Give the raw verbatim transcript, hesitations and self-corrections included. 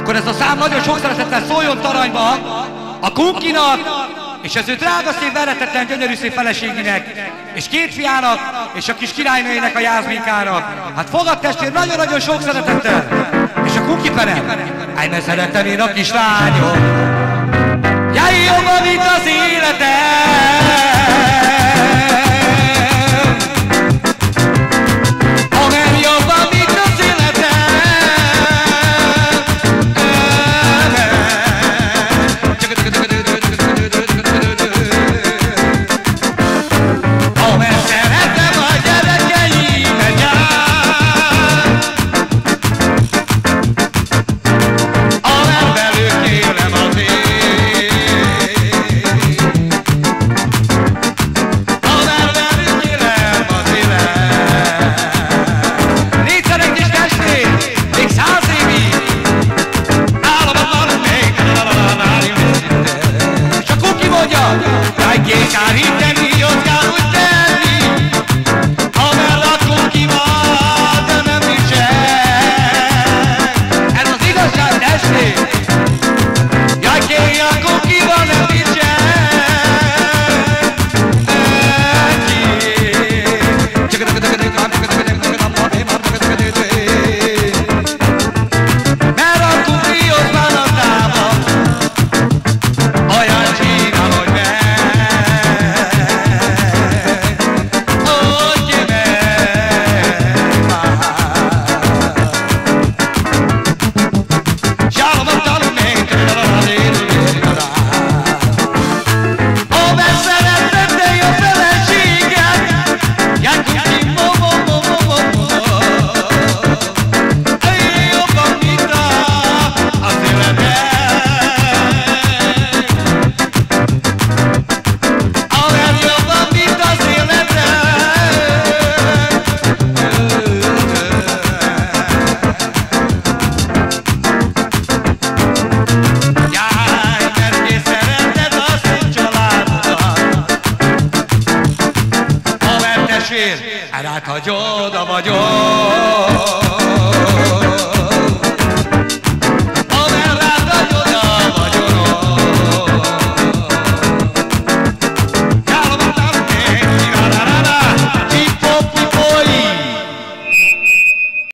Akkor ez a szám nagyon sok szeretettel szóljon Taranyba a Kunkinak, és az ő drága szép, veretetlen, gyönyörű szép feleségének, és két fiának, és a kis királynőjének, a Jászminkának. Hát fogad testvér, nagyon-nagyon sok szeretettel. És a Kunki fene, állj, mert szeretem én a kislányom. Jaj, jobban, mint az életem. Amen, jobban, mint az életem. Amen, szeretem a gyerekeimet jár. Amen, velük élem az én. Kár hinteni, ott kell úgy tenni, amellett Kunki van, de nem vicsek. Ez az igazság, testvér! Jaj, kény a Kunki van, nem vicsek. Mert a Kunki ott van a tában, olyan csinál, hogy meg. Eláthagyod a vagyok.